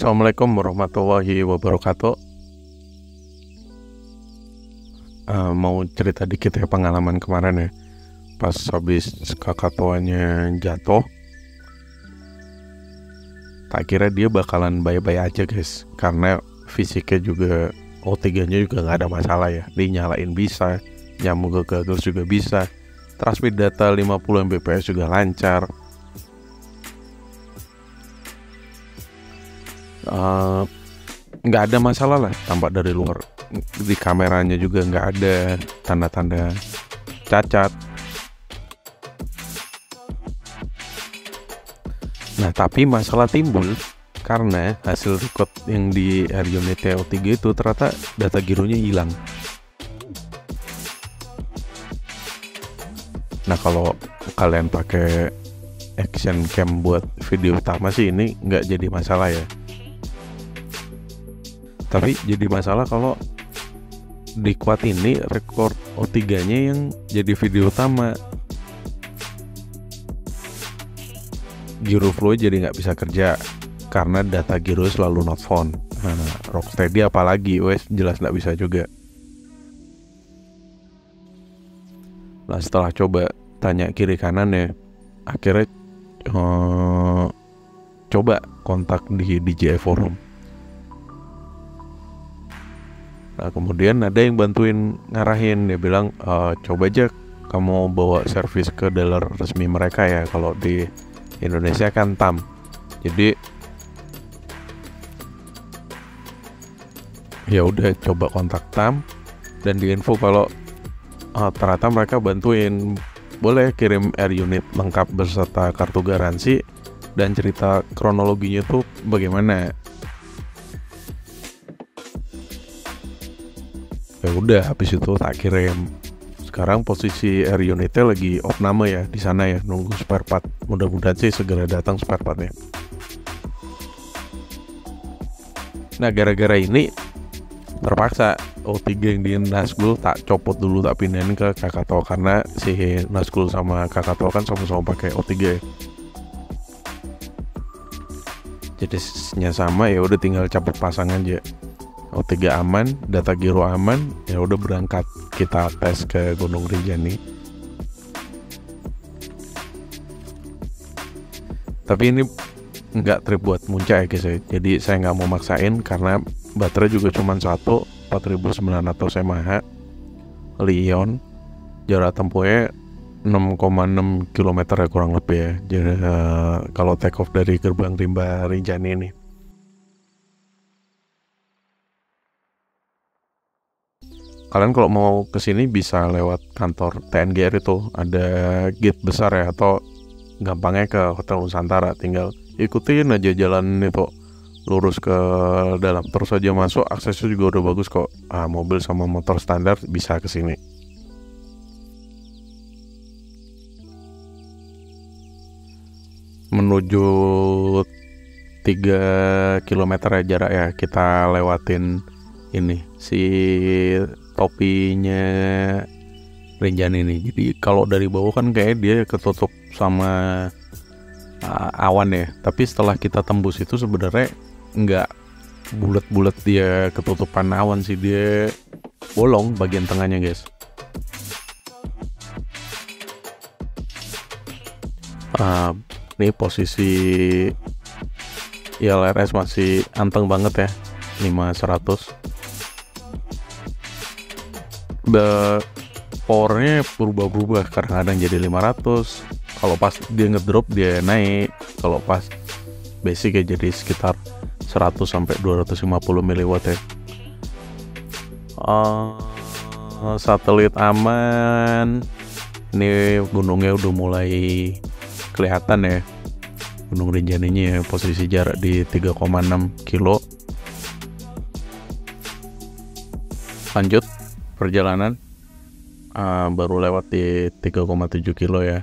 Assalamualaikum warahmatullahi wabarakatuh. Mau cerita dikit ya pengalaman kemarin ya. Pas habis Krakataunya jatuh, tak kira dia bakalan bye-bye aja guys. Karena fisiknya juga, O3-nya juga gak ada masalah ya. Dinyalain bisa, nyambung ke gagal juga bisa, transmit data 50 Mbps juga lancar. Nggak ada masalah lah tampak dari luar. Di kameranya juga nggak ada tanda-tanda cacat. Nah tapi masalah timbul karena hasil record yang di air unit TO3 itu ternyata data gironya hilang. Nah kalau kalian pakai action cam buat video utama sih ini nggak jadi masalah ya. Tapi jadi masalah kalau di quad ini record O3-nya yang jadi video utama. Giro flow jadi nggak bisa kerja karena data giro selalu not found. Nah, Rocksteady apalagi, wes jelas nggak bisa juga. Nah setelah coba tanya kiri kanan ya, akhirnya coba kontak di DJI Forum. Nah kemudian ada yang bantuin ngarahin, dia bilang coba aja kamu bawa servis ke dealer resmi mereka ya, kalau di Indonesia kan TAM. Jadi ya udah coba kontak TAM dan diinfo kalau ternyata mereka bantuin, boleh kirim air unit lengkap beserta kartu garansi dan cerita kronologinya tuh bagaimana. Ya udah habis itu tak kirim. Sekarang posisi air unitnya lagi off nama ya di sana ya, nunggu spare part. Mudah-mudahan sih segera datang spare partnya. Nah gara-gara ini terpaksa O3 yang di Nazgul tak copot dulu, tak pindahin ke Krakatau karena si Nazgul sama Krakatau kan sama-sama pakai O3 ya. Jadi sama ya udah tinggal cabut pasang aja. O3 aman, data giro aman, ya udah berangkat kita tes ke Gunung Rinjani. Tapi ini nggak trip buat muncak ya guys ya. Jadi saya nggak mau maksain karena baterai juga cuma satu, 4900 mAh Li-ion, jarak tempuhnya 6,6 km ya kurang lebih ya. Jadi kalau take off dari gerbang Rimba Rinjani ini. Kalian kalau mau kesini bisa lewat kantor TNGR itu, ada gate besar ya, atau gampangnya ke Hotel Nusantara, tinggal ikutin aja jalan itu lurus ke dalam, terus aja masuk, aksesnya juga udah bagus kok. Mobil sama motor standar bisa kesini. Menuju 3 km ya jarak ya, kita lewatin ini si topinya Rinjani ini. Jadi kalau dari bawah kan kayak dia ketutup sama awan ya, tapi setelah kita tembus itu sebenarnya nggak bulat-bulat dia ketutupan awan sih, dia bolong bagian tengahnya guys. Ini posisi ILRS masih anteng banget ya, 5100. Powernya berubah-ubah, kadang-kadang jadi 500, kalau pas dia ngedrop dia naik, kalau pas basic ya jadi sekitar 100 sampai 250 mW ya. Satelit aman. Ini gunungnya udah mulai kelihatan ya, Gunung Rinjaninya ya, posisi jarak di 3,6 kilo. Lanjut perjalanan, baru lewat di 3,7 kilo ya.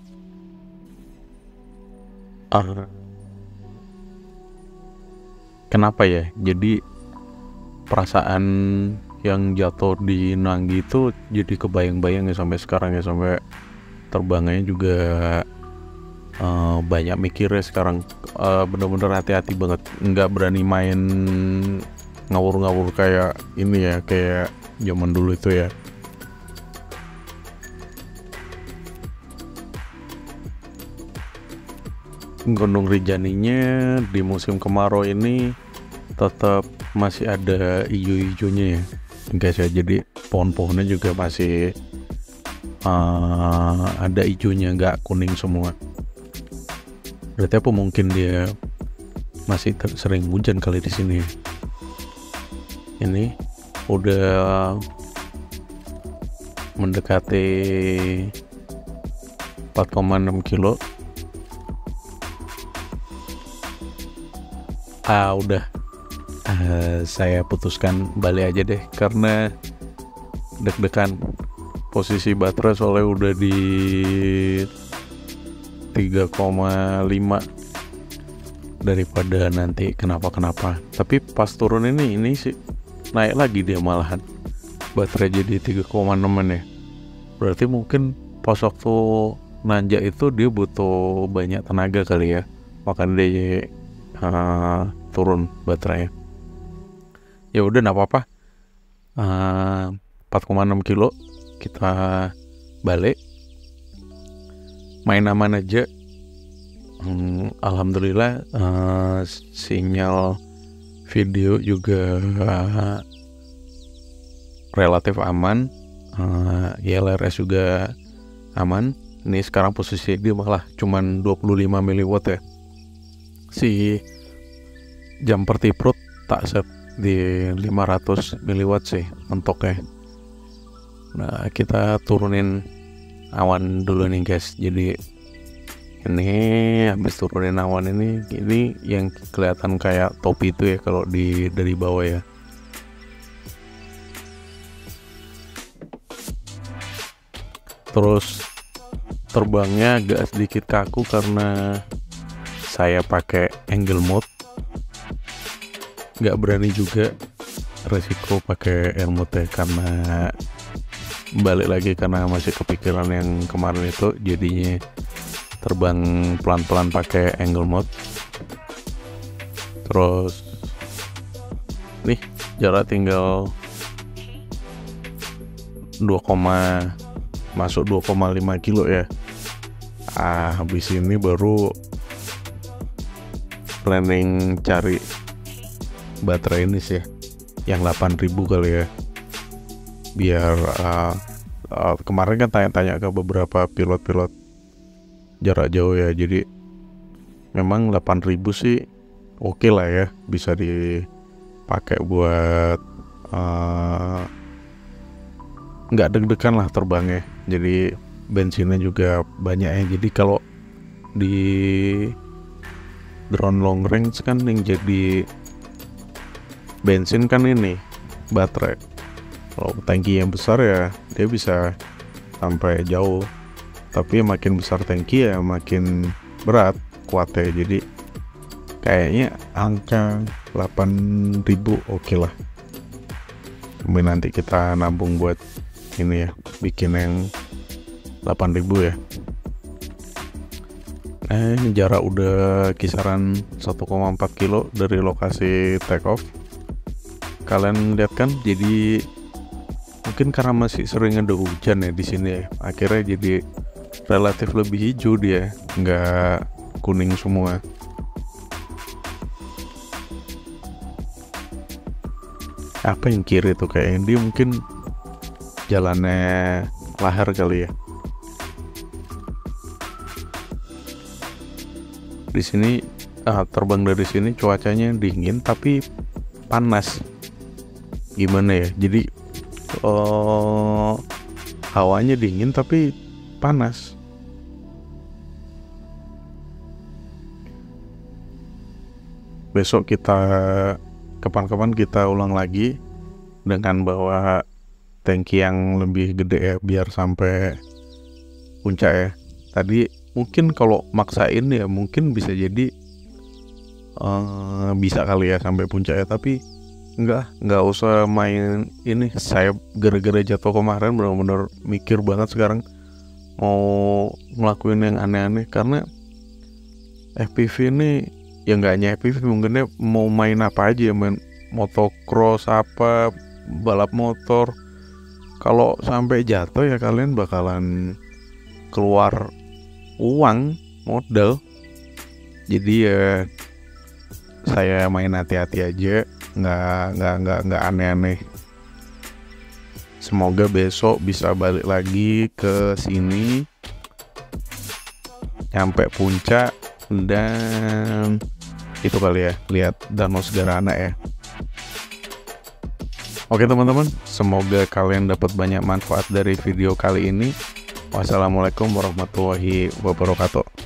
Kenapa ya? Jadi perasaan yang jatuh di Nanggi itu jadi kebayang-bayang ya sampai sekarang ya, sampai terbangnya juga banyak mikirnya sekarang, bener-bener hati-hati banget, nggak berani main ngawur-ngawur kayak ini ya, kayak zaman dulu itu ya. Gunung Rinjaninya di musim kemarau ini tetap masih ada hijau-hijaunya ya guys ya, jadi pohon-pohonnya juga masih ada hijaunya, nggak kuning semua. Berarti apa, mungkin dia masih sering hujan kali di sini. Ini udah mendekati 4,6 kilo. Udah, saya putuskan balik aja deh karena deg-degan. Posisi baterai soalnya udah di 3,5, daripada nanti kenapa-kenapa. Tapi pas turun ini sih naik lagi dia malahan, baterai jadi 3,6 ya. Berarti mungkin pas waktu nanjak itu dia butuh banyak tenaga kali ya, makanya dia turun baterainya. Ya udah, nggak apa-apa. 4,6 kilo kita balik, main aman aja. Alhamdulillah, sinyal video juga relatif aman, YLRS juga aman. Ini sekarang posisi dia malah cuman 25 mW ya. Si jam Pertiprut tak set di 500 mW sih mentoknya. Nah, kita turunin awan dulu nih guys. Jadi ini habis turunin awan ini yang kelihatan kayak topi itu ya kalau dari bawah ya. Terus terbangnya agak sedikit kaku karena saya pakai angle mode. Nggak berani juga resiko pakai air mode ya, karena balik lagi karena masih kepikiran yang kemarin itu, jadinya terbang pelan-pelan pakai angle mode. Terus nih jarak tinggal 2,5 kilo ya. Habis ini baru planning cari baterai ini sih yang 8.000 kali ya, biar kemarin kan tanya-tanya ke beberapa pilot-pilot jarak jauh ya, jadi memang 8.000 sih oke lah ya, bisa dipakai buat nggak deg-degan lah terbangnya. Jadi bensinnya juga banyak ya, jadi kalau di drone long range kan yang jadi bensin kan ini baterai. Kalau tangki yang besar ya dia bisa sampai jauh, tapi makin besar tangki ya makin berat kuatnya. Jadi kayaknya angka 8.000 oke lah. Kemudian nanti kita nabung buat ini ya, bikin yang 8.000 ya. Jarak udah kisaran 1,4 kilo dari lokasi take off. Kalian lihat kan, jadi mungkin karena masih sering ada hujan ya di sini ya, akhirnya jadi relatif lebih hijau dia, nggak kuning semua. Apa yang kiri tuh, kayak dia mungkin jalannya lahar kali ya. Di sini terbang dari sini cuacanya dingin tapi panas. Gimana ya? Jadi hawanya dingin tapi panas. Besok kapan-kapan kita ulang lagi dengan bawa tangki yang lebih gede ya, biar sampai puncak ya. Tadi mungkin kalau maksain ya mungkin bisa jadi bisa kali ya sampai puncak ya, tapi nggak usah main ini. Saya gara-gara jatuh kemarin benar-benar mikir banget sekarang mau ngelakuin yang aneh-aneh, karena FPV ini ya nggak hanya FPV, mungkinnya mau main apa aja ya, main motocross apa, balap motor. Kalau sampai jatuh ya kalian bakalan keluar uang modal. Jadi ya saya main hati-hati aja, nggak aneh-aneh. Semoga besok bisa balik lagi ke sini, nyampe puncak, dan itu kali ya, lihat Danau Sgarana ya. Oke teman-teman, semoga kalian dapat banyak manfaat dari video kali ini. Wassalamualaikum warahmatullahi wabarakatuh.